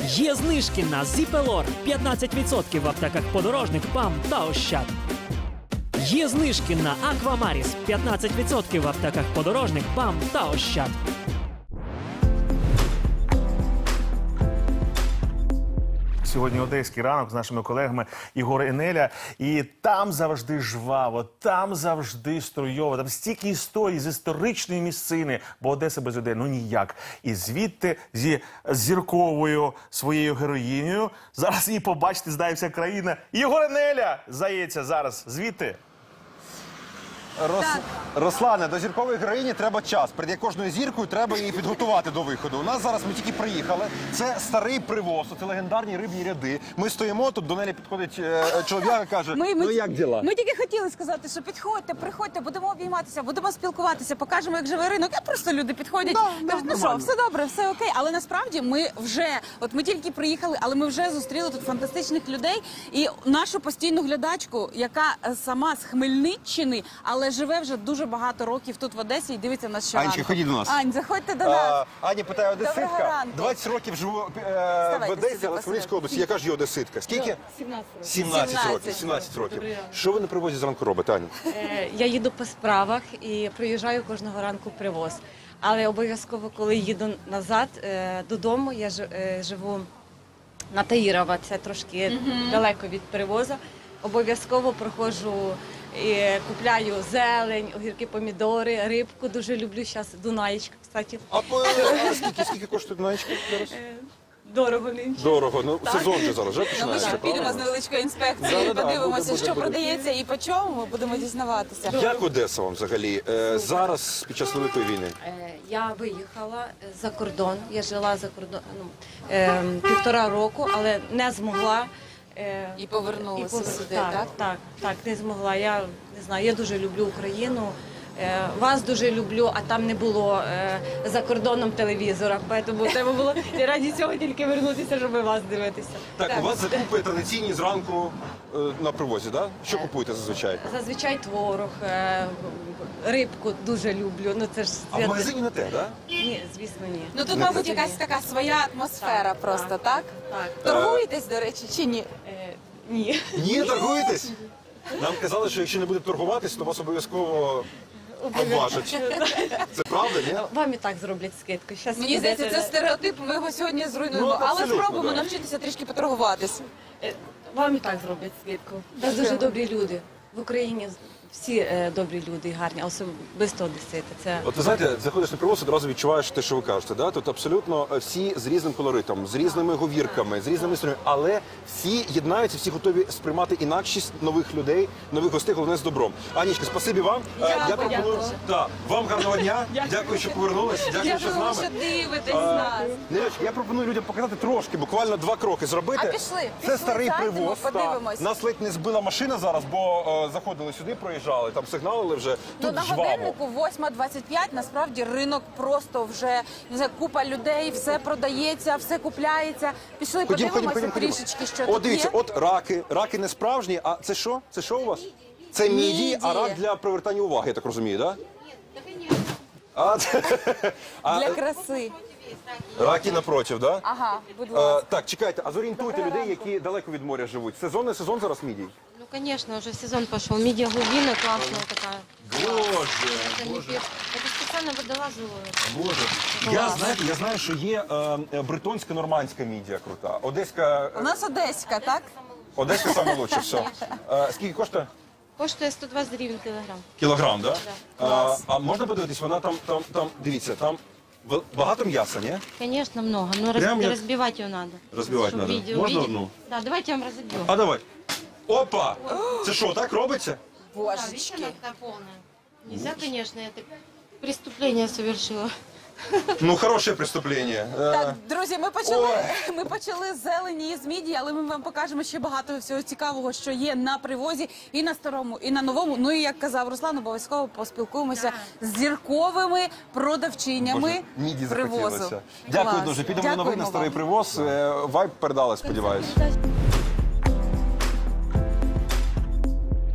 Є знижки на Зіпелор 15% в аптеках Подорожник, ПАМ та Ощад. Є знижки на Аквамаріс 15% в аптеках Подорожник, ПАМ та Ощад. Сьогодні одеський ранок з нашими колегами Ігор і Неля. І там завжди жваво, там завжди струйово, там стільки історій з історичної місцини, бо Одеса без людей, ну ніяк. І звідти зі зірковою своєю героїнею, зараз її побачити, знає вся країна. Ігор і Неля, здається, зараз звідти. Руслане, до зіркової героїні треба час. Перед кожною зіркою треба її підготувати до виходу. У нас зараз ми тільки приїхали. Це старий привоз, це легендарні рибні ряди. Ми стоїмо, тут до Нелі підходить чоловік і каже, ну як діла? Ми тільки хотіли сказати, що підходьте, приходьте, будемо обійматися, будемо спілкуватися, покажемо, як живе ринок. А просто люди підходять, кажуть, ну що, все добре, все окей. Але насправді ми вже, от ми тільки приїхали, але ми вже зустріли тут фантастичних людей. І нашу постійну глядачку, яка сама з Хмельниччини, але живе вже дуже багато років тут в Одесі і дивиться на щоранку. Анечка, ходіть до нас. Ань, заходьте до нас. Аня питає, Доброго одеситка. ранку. 20 років живу в Одесі, але в Хмельницькій області. Яка ж є одеситка? Скільки? 17 років. 17 років. Що ви на привозі зранку робите, Аня? Я їду по справах і приїжджаю кожного ранку в привоз. Але обов'язково, коли їду назад додому, я живу на Таїрова, це трошки далеко від привозу. Обов'язково проходжу і купляю зелень, огірки, помідори, рибку. Дуже люблю зараз дунаєчка, кстати. А скільки коштує дунаєчка зараз? Дорого нинче. Дорого. Ну, сезон же зараз вже Ну, ми починається. ще підемо з невеличкою інспекцією, подивимося, що продається і по чому, ми будемо дізнаватися. Як Одеса вам взагалі зараз під час Великої війни? Я виїхала за кордон, я жила за кордоном 1,5 року, але не змогла. І повернулася сюди, так? Так, не змогла. Я не знаю, я дуже люблю Україну, вас дуже люблю, а там не було за кордоном телевізора, тому треба було раді цього тільки вернутися, щоб вас дивитися. Так, у вас закупи традиційні зранку на привозі, так? Що купуєте зазвичай? Зазвичай творог, рибку дуже люблю. Ну, це ж А в магазині не те, так? Ні, звісно, ні. Ну тут, мабуть, якась така своя атмосфера просто, так? Так. Торгуєтесь, до речі, чи ні? Ні. Ні, торгуєтесь? Нам казали, що якщо не буде торгуватись, то вас обов'язково обважать. Це правда, ні? Вам і так зроблять скидку. Щас Мені здається, підете. це стереотип, ми його сьогодні зруйнуємо. Ну, Але абсолютно, спробуємо да. навчитися трішки поторгуватись. Вам і так зроблять скидку. Це дуже добрі люди. В Україні всі добрі люди і гарні, а особисто одесити. Це От ви знаєте, заходиш на привоз, одразу відчуваєш те, що ви кажете. Да? Тут абсолютно всі з різним колоритом, з різними говірками, з різними історіями, але всі єднаються, всі готові сприймати інакшість нових людей, нових гостей, головне з добром. Анічка, спасибі вам. Я пропоную вам гарного дня. Дякую, що повернулися. Дякую, що з нами. що дивитесь нас. Нелечка, я пропоную людям показати трошки, буквально 2 кроки зробити. А пішли, Це старий зайдемо, привоз. подивимось. Нас ледь не збила машина зараз, бо заходили сюди, проїжджали, там сигналили вже. Ну, Тут на жваво. годиннику 8:25, насправді ринок просто вже, не знаю, купа людей, все продається, все купляється. Пішли, подивимося трішечки, що От тут дивіться, є. от раки. Раки не справжні, а це що? Це що у вас? Це мідії, а рак для привертання уваги, я так розумію, так? Для краси. Раки напротив, так? Ага, будь ласка. Так, чекайте, а зорієнтуйте людей, які далеко від моря живуть. Сезон зараз мідій? ну, конечно, уже сезон пошел. Мидия глубина классная такая. Боже. Это специально водолазы ловят. Боже. Я знаю, що є бритонська нормандська мідія крута. Одеська У нас одеська, так? саме лучше, все. Скільки коштує? Коштує 120 гривен килограмм. Кілограм, так? А можна подивитись, вона там, дивіться, там багато м'яса, ні? Конечно, много, но Прям я- разбивать ее надо. Разбивать Чтобы надо. видео Можно видеть. одну? Да, давайте я вам разобью. А давай. Опа! Це що, так робиться? Божечки. Такая полная. Нельзя, конечно, я так преступление совершила. Ну, хороше преступлення. Так, друзі, ми почали з зелені і з мідії, але ми вам покажемо ще багато всього цікавого, що є на привозі і на старому, і на новому. Ну і як казав Руслан, обов'язково поспілкуємося з зірковими продавчинями Міді привозу. захотілося. Дякую Клас. дуже. Підемо на новий на Дякуємо старий вам. привоз. Вайб передали, сподіваюся.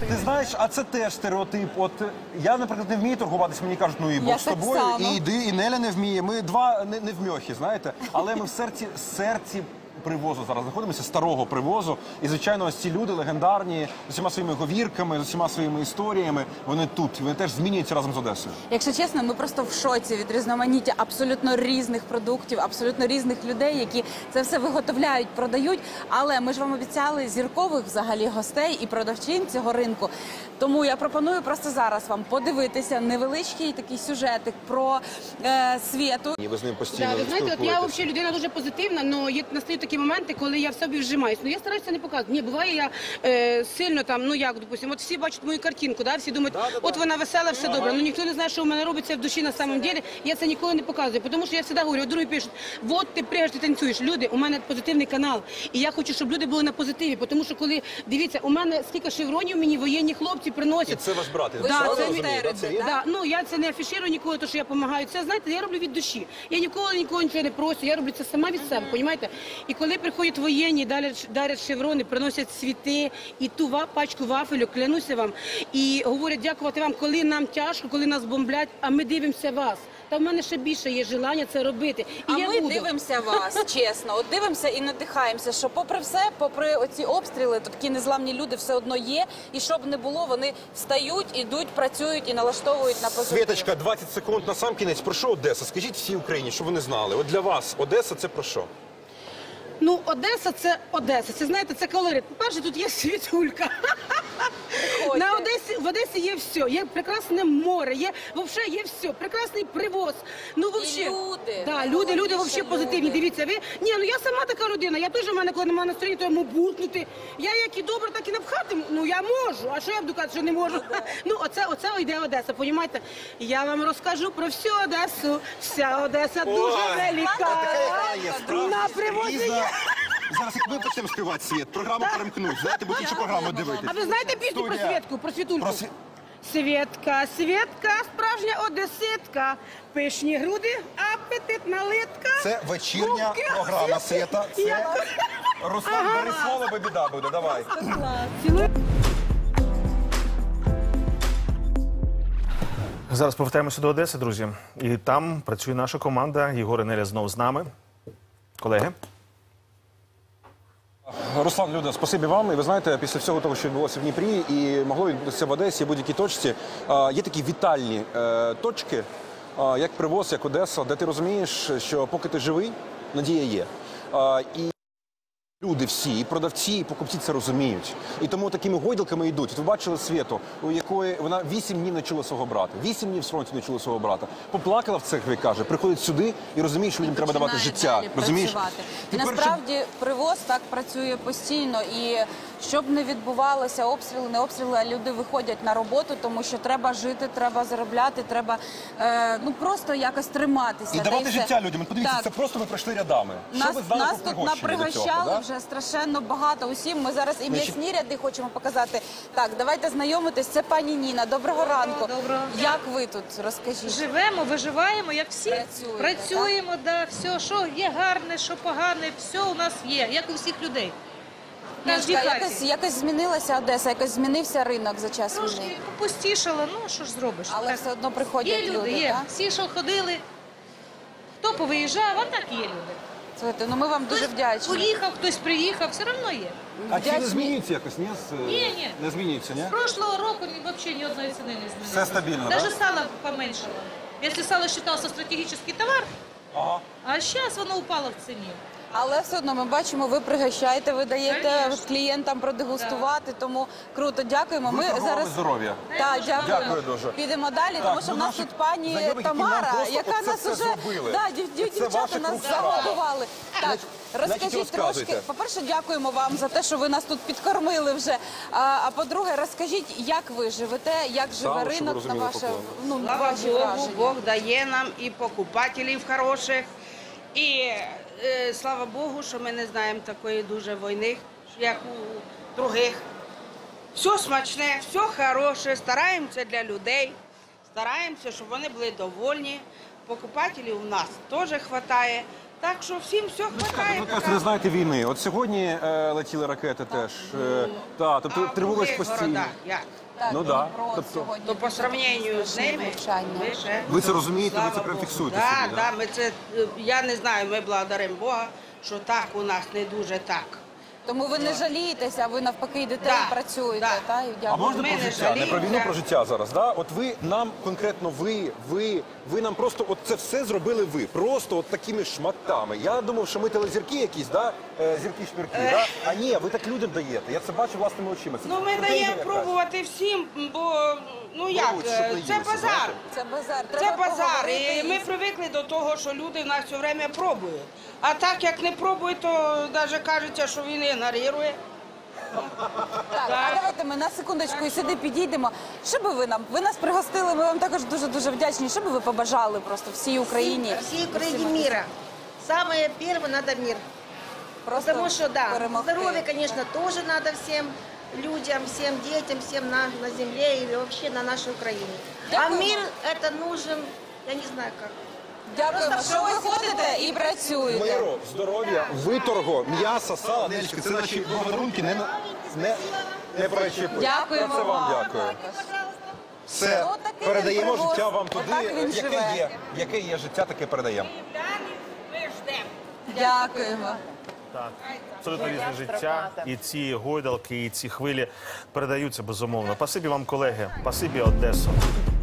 Ти знаєш, а це теж стереотип. От я, наприклад, не вмію торгуватися, мені кажуть, ну і Бог з так тобою, само. і йди, і Неля не вміє. Ми два не вмьохи, знаєте. Але ми в серці привозу зараз знаходимося, старого привозу. І, звичайно, ось ці люди легендарні, з усіма своїми говірками, з усіма своїми історіями, вони тут, вони теж змінюються разом з Одесою. Якщо чесно, ми просто в шоці від різноманіття абсолютно різних продуктів, абсолютно різних людей, які це все виготовляють, продають. Але ми ж вам обіцяли зіркових взагалі гостей і продавчин цього ринку. Тому я пропоную просто зараз вам подивитися невеличкий такий сюжетик про Світу. І ви з ним постійно Да, ви знаєте, от я спілкуєтесь. взагалі людина дуже позитивна, але є настають такі моменти, коли я в собі вжимаюсь. Ну я стараюся не показувати. Ні, буває я сильно там, ну як, допустимо, от всі бачать мою картинку, да, всі думають, от вона весела, все добре. Ну ніхто не знає, що в мене робиться в душі на самом деле. Я це ніколи не показую, тому що я завжди говорю, от другі пишуть, от ти приїжджаєш, ти танцюєш. Люди, у мене позитивний канал, і я хочу, щоб люди були на позитиві, тому що коли, дивіться, у мене скільки шевронів мені воєнні хлопці І приносять. це ваш брат. Ви Да, ж це волонтерите, це він? так? Да, ну я це не афіширую ніколи, то що я допомагаю. Це знаєте, я роблю від душі. Я ніколи нікого нічого не прошу, я роблю це сама від себе, розумієте? І коли приходять воєнні, дарять шеврони, приносять цвіти і ту пачку вафелю, клянуся вам, і говорять, дякувати вам, коли нам тяжко, коли нас бомблять, а ми дивимося вас. Та в мене ще більше є желання це робити. І А я ми буду. дивимося вас, чесно. От дивимося і надихаємося, що попри все, попри оці обстріли, то такі незламні люди все одно є. І щоб не було, вони встають, ідуть, працюють і налаштовують на позитив. Світочка, 20 секунд на сам кінець. Про що Одеса? Скажіть всій Україні, щоб вони знали. От для вас Одеса – це про що? Ну, Одеса – це Одеса. Це, знаєте, це колорит. По-перше, тут є світулька. В Одесі є все. Є прекрасне море, взагалі є все. Прекрасний привоз. Ну, І люди. Да, люди Найголовніше взагалі позитивні. люди. Дивіться, ви... Ні, ну я сама така людина. Я теж, у мене, коли немає настроєння, то я можу буркнути. Я як і добре, так і напхати. Ну, я можу. А що я буду казати, що не можу? Ну, оце йде Одеса, понімаєте? Я вам розкажу про всю Одесу. Вся Одеса дуже велика. На привозі є. Зараз як ми почнемо співати світ, програму перемкнуть, знаєте, будуть іншу програму дивитися. А ви знаєте пісню про Студія. Світку, про Світульку? Про Світка, Світка, справжня одеситка, пишні груди, апетитна литка. Це вечірня Губки. програма Світа. Це Я- Руслан, бери слово, бо біда буде, давай. Цілую. Зараз повертаємося до Одеси, друзі. І там працює наша команда. Єгор і Неля знов з нами. Колеги. Руслан, Люда, спасибі вам. І ви знаєте, після всього того, що відбулося в Дніпрі і могло відбутися в Одесі, будь-якій точці, є такі вітальні точки, як Привоз, як Одеса, де ти розумієш, що поки ти живий, надія є. І люди всі, і продавці, і покупці це розуміють. І тому такими гойдалками йдуть. От ви бачили Світу, у якої вона 8 днів не чула свого брата. 8 днів з фронту не чула свого брата. Поплакала в церкві, каже, приходить сюди і розуміє, що людям треба давати Починає життя. далі Розумієш? працювати. І Тепер, насправді привоз так працює постійно. І щоб не відбувалося обстріли, не обстріли, а люди виходять на роботу, тому що треба жити, треба заробляти, треба ну просто якось триматися. І Та давати все. життя людям. От подивіться, Так. це просто ми пройшли рядами. Що Нас, ви знали нас про тут пригощення до цього, напригощали да? вже страшенно багато усім. Ми зараз і м'ясні ряди хочемо показати. Так, давайте знайомитись. Це пані Ніна. Доброго ранку. Доброго. Як ви тут? Розкажіть. Живемо, виживаємо, як всі. Працюєте, Працюємо, да, все, що є гарне, що погане, все у нас є, як у всіх людей. В кожній Ніночка, хаті. якось змінилася Одеса, якось змінився ринок за час війни. Трошки попустішало, ну що ж зробиш. Але Так. все одно приходять Є люди, є. так? Всі, що ходили, хто повиїжджав, а так є люди. Слухайте, ну ми вам дуже Хтось вдячні. поїхав, хтось приїхав, все одно є. А ціни Вдячні. змінюються якось, ні? Ні. Не змінюються, ні? З прошлого року взагалі ні одної ціни не змінилося. Все стабільно, Даже да? сало поменшало. Якщо сало вважався стратегічний товар, Ага. а зараз воно упало в ціні. Але все одно ми бачимо, ви пригощаєте, ви даєте Конечно. клієнтам продегустувати, тому круто, дякуємо. Ви торгували здоров'я. Так, дякую. Дякую дуже. Підемо далі, тому що в нас наші тут пані знайомі, які нам Тамара, просто яка оце нас все уже зробили. Це дівчата ваших нас рук справа. загодували. Так, розкажіть розказуйте. трошки. По-перше, дякуємо вам за те, що ви нас тут підкормили вже. А по-друге, розкажіть, як ви живете, як живе Сало, щоб ви ринок на розуміли, ваше, поклон. ну, Слава ваші Богу, враження. Бог дає нам і покупателів хороших, і слава Богу, що ми не знаємо такої дуже війни, як у других. Все смачне, все хороше, стараємося для людей, стараємося, щоб вони були довольні. Покупателів у нас теж вистачає, Так що всім все хватає. Ви кажете, не знаєте війни. От сьогодні летіли ракети теж. Тобто тривожність постійно. Як? Ну да. Про Тобто, сьогодні. То по сравненню з ними, ми ще... ви це розумієте, ви це Слава прям Богу. фіксуєте Да, собі, да, ми це, я не знаю, ми благодаримо Бога, що так у нас не дуже так. Тому ви не жалієтеся, а ви навпаки йдете Да, і працюєте. да. Та, і А дякую. можна Ми про не життя? Не про війну, жаліємося. про життя зараз. Да? От ви нам конкретно ви нам просто от це все зробили ви. Просто от такими шматами. Я думав, що ми телезірки якісь, да? Зірки-шмірки, да? А ні, ви так людям даєте. Я це бачу власними очима. Це Ну, ми стратегія даємо якась. пробувати всім, бо, ну як, Пробуйте, щоб не це їлося, базар. знаєте? Це базар. Це Треба базар, поговорити і ми привикли до того, що люди в нас все время пробують. А так, як не пробують, то навіть кажеться, що він ігнорує. Так, а давайте ми на секундочку і сюди підійдемо. Що би ви нам? Ви нас пригостили, ми вам також дуже-дуже вдячні. Що би ви побажали просто всій Україні? Всей Украине мира. Самое первое надо мир. Просто Потому что, да, перемогти. здоровье, конечно, тоже надо всем людям, всем детям, всем на земле и вообще на нашей Украине. А Дякую. мир это нужен, я не знаю как. Дякуємо, що ви ходите і працюєте. Миру, здоров'я, виторгу, м'яса, сала. Нелічка, це наші подарунки не прочіпують. Дякуємо Це вам вам. дякую. Все, Ну, такий передаємо привоз. життя вам туди, Отак він живе. яке є життя, таке передаємо. Ми ждемо. Дякуємо. Так, абсолютно різне життя. І ці гойдалки, і ці хвилі передаються безумовно. Спасибі вам, колеги. Спасибі, Одесо.